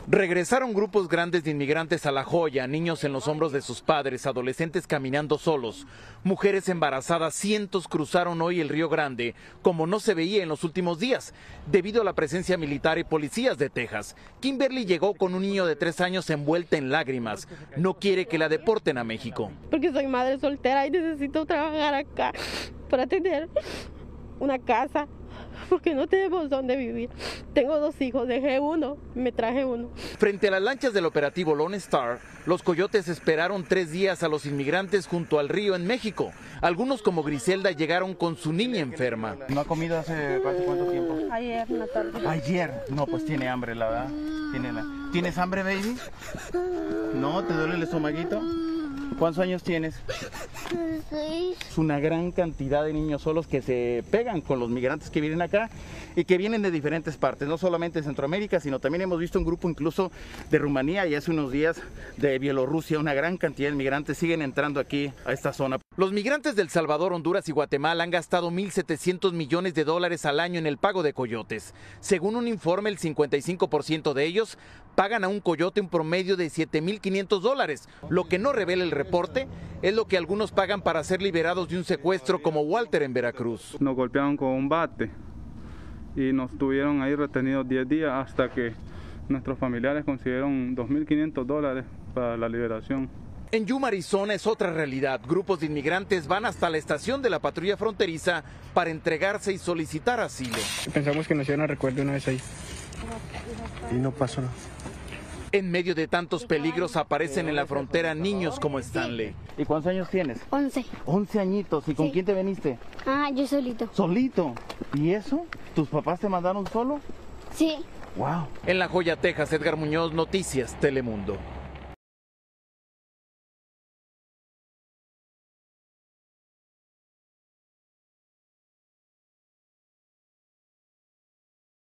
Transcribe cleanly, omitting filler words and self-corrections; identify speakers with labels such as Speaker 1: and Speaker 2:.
Speaker 1: Regresaron grupos grandes de inmigrantes a La Joya, niños en los hombros de sus padres, adolescentes caminando solos, mujeres embarazadas. Cientos cruzaron hoy el Río Grande, como no se veía en los últimos días, debido a la presencia militar y policías de Texas. Kimberly llegó con un niño de 3 años envuelta en lágrimas. No quiere que la deporten a México.
Speaker 2: Porque soy madre soltera y necesito trabajar acá para tener una casa, porque no tenemos dónde vivir. Tengo 2 hijos, dejé uno, me traje uno.
Speaker 1: Frente a las lanchas del operativo Lone Star, los coyotes esperaron 3 días a los inmigrantes junto al río en México. Algunos, como Griselda, llegaron con su niña enferma.
Speaker 3: ¿No ha comido hace cuánto tiempo?
Speaker 2: Ayer en la tarde.
Speaker 3: Ayer. No, pues tiene hambre, la verdad. ¿Tienes hambre, baby? ¿No? ¿Te duele el estomaguito? ¿Cuántos años tienes?
Speaker 4: 6.
Speaker 3: Es una gran cantidad de niños solos que se pegan con los migrantes que vienen acá y que vienen de diferentes partes, no solamente de Centroamérica, sino también hemos visto un grupo incluso de Rumanía y hace unos días de Bielorrusia. Una gran cantidad de migrantes siguen entrando aquí a esta zona.
Speaker 1: Los migrantes de El Salvador, Honduras y Guatemala han gastado $1,700 millones al año en el pago de coyotes. Según un informe, el 55% de ellos pagan a un coyote un promedio de $7,500. Lo que no revela el reporte es lo que algunos pagan para ser liberados de un secuestro, como Walter en Veracruz.
Speaker 5: Nos golpearon con un bate y nos tuvieron ahí retenidos 10 días hasta que nuestros familiares consiguieron $2,500 para la liberación.
Speaker 1: En Yuma, Arizona, es otra realidad. Grupos de inmigrantes van hasta la estación de la patrulla fronteriza para entregarse y solicitar asilo.
Speaker 6: Pensamos que nos iban a recoger una vez ahí.
Speaker 7: Y no pasó nada.
Speaker 1: En medio de tantos peligros aparecen en la frontera niños como Stanley.
Speaker 3: ¿Y cuántos años tienes?
Speaker 4: 11.
Speaker 3: 11 añitos. ¿Y con
Speaker 4: Sí.
Speaker 3: quién te viniste?
Speaker 4: Yo solito.
Speaker 3: Solito. ¿Y eso? ¿Tus papás te mandaron solo?
Speaker 4: Sí.
Speaker 3: Wow.
Speaker 1: En La Joya, Texas, Edgar Muñoz, Noticias Telemundo.